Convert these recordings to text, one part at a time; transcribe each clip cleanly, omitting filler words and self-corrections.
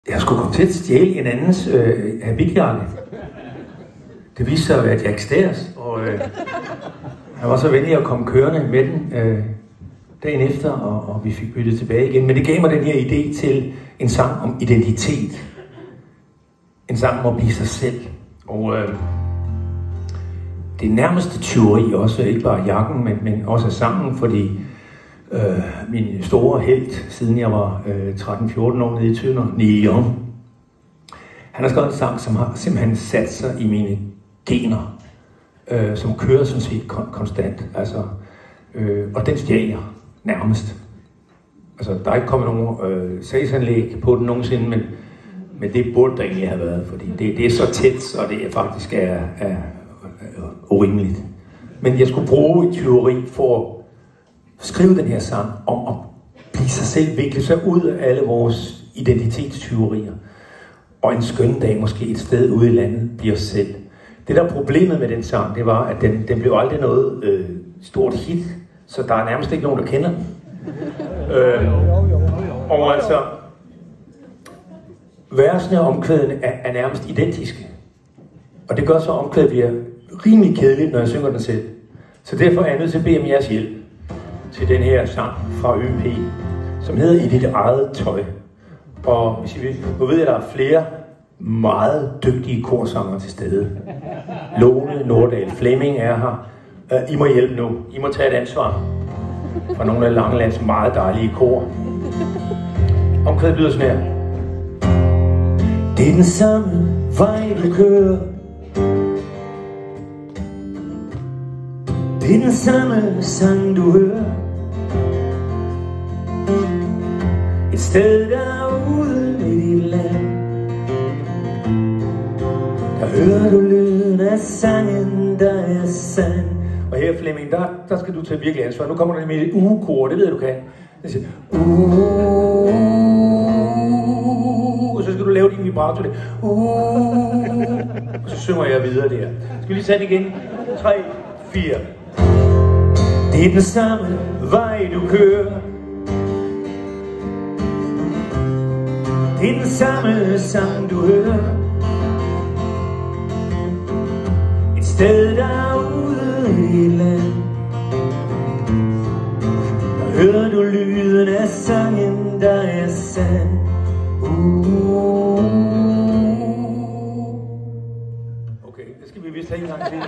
Jeg skulle komme til at stjæle en andens habitjakke. Det viste sig at være Jack Stairs, og han var så venlig at komme kørende med den dagen efter, og vi fik byttet tilbage igen. Men det gav mig den her idé til en sang om identitet. En sang om at blive sig selv. Og det nærmeste tyveri også, ikke bare jakken, men også sangen, fordi min store helt, siden jeg var 13-14 år nede i Tønder, Neil Young, han har skrevet en sang, som har simpelthen sat sig i mine gener, som kører sådan set konstant, altså, og den stjal jeg nærmest. Altså, der er ikke kommet nogen sagsanlæg på den nogensinde, men det burde der egentlig have været, fordi det er så tæt, så det faktisk er urimeligt. Men jeg skulle bruge et tyveri for at skrive den her sang om at blive sig selv, vikle sig ud af alle vores identitetstyverier. Og en skøn dag, måske et sted ude i landet, bliver os selv. Det der problemet med den sang, det var, at den blev aldrig noget stort hit, så der er nærmest ikke nogen, der kender den. Og altså, versene og omkvædene er nærmest identiske. Og det gør så, at omkvædet bliver rimelig kedeligt, når jeg synger den selv. Så derfor er jeg nødt til at bede om jeres hjælp til den her sang fra ØP, som hedder I dit eget tøj. Og hvis I vil, nu ved jeg, at der er flere meget dygtige korsangere til stede. Lone, Nordahl, Flemming er her. I må hjælpe nu. I må tage et ansvar fra nogle af Langelands meget dejlige kor. Omkvædet lyder sådan her. Det er den samme vej, du kører. Det er den samme sang, du hører. Et sted derude i dit land. Der hører du lyden af sangen, der er sand. Og her, Flemming, der skal du tage virkelig ansvar. Nu kommer der med et ugekor, det ved du kan. Det siger, og så skal du lave din vibrato der. Og så synger jeg videre der. Skal vi lige tage det igen? 3, 4. Det er den samme vej, du kører. Det er den samme sang, du hører. Et sted derude i land. Der hører du lyden af sangen, der er sand. Okay, det skal vi vist have en gang til.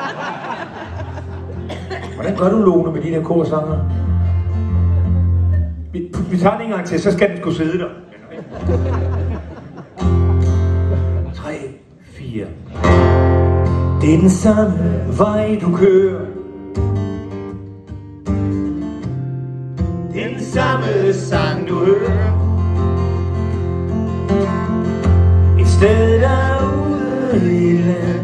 Hvordan gør du, Lone, med de der korsanger? Vi tager det en gang til, så skal den sgu sidde der. 3, 4. Det er den samme vej, du kører. Det er den samme sang, du hører. Et sted derude i land.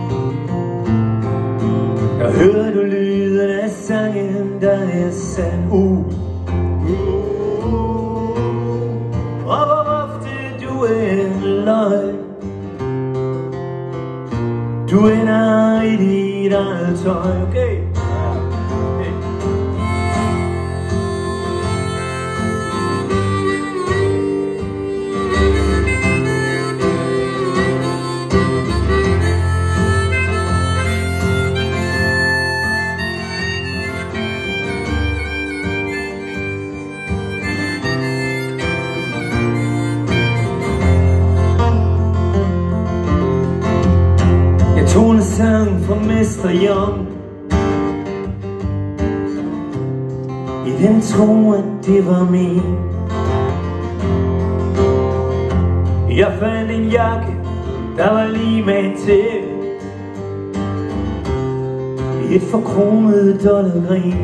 Der hører du lyden af sangen, der er sand. Og hvor ofte du er løgn. Du ender i dit eget tøj, okay? Sang fra Mester Young, i den tro, at det var min. Jeg fandt en jakke, der var lige med til, i et forkromet dollargrin.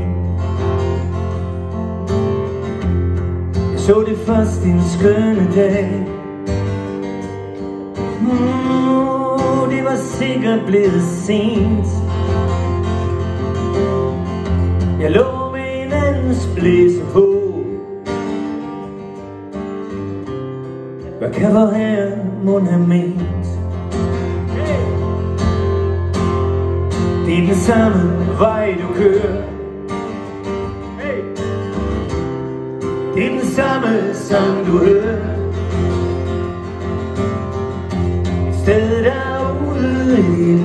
Jeg så det først en skønne dag. Det var sikkert blevet sent. Jeg lå med en andens blæse på. Hvad kan vor herre mon have ment? Det er den samme vej, du kører. Det er den samme sang, du hører.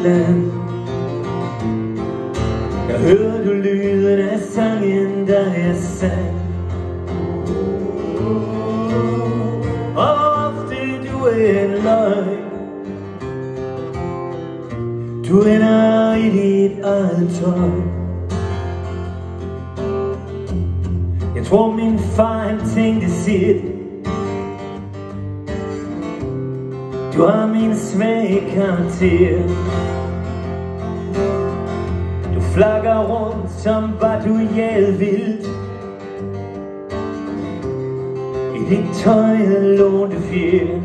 land. Jeg hører du lyden af sangen, der jeg sang. Og ofte du er en løgn. Du ender i dit eget tøj. Jeg tror min far han tænkte sit. Du har min svage karakter. Du flakker rundt som batujal vildt. I dit tøj lånte fjer.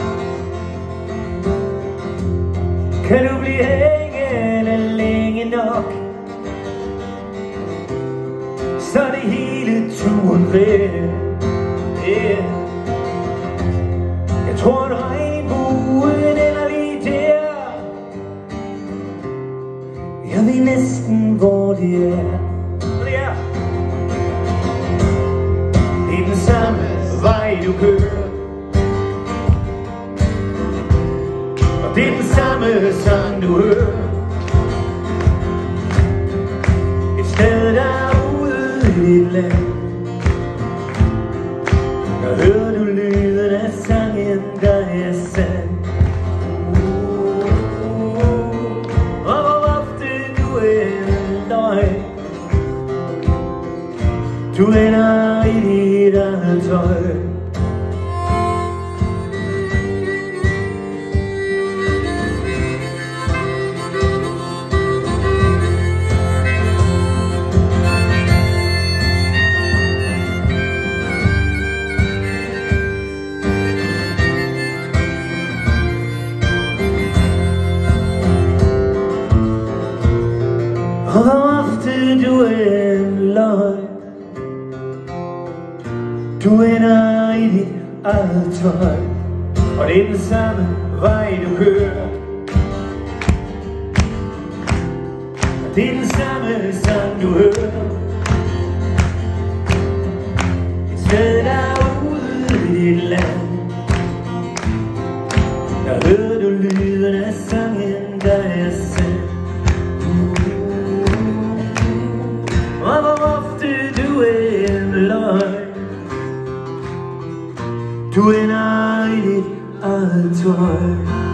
Kan du blive hængende længe nok, så det hele turen værd. Yeah. Jeg tror at regnbuen ender lige der. Jeg ved næsten hvor det er. Det er den samme vej du kører, og det er den samme sang du hører. Et sted derude i dit land. Der hører du lyden af sangen, der er sand. Og hvor ofte du er en løgn. Du ender i dit eget tøj. Og hvor ofte du er en løgn. Du ender i dit eget tøj. Og det er den samme vej du kører, og det er den samme sang du hører. Et sted derude i dit land. Der hører du lyden af sangen, der er sand. Og hvor ofte du er en løgn. Du ender i dit eget tøj.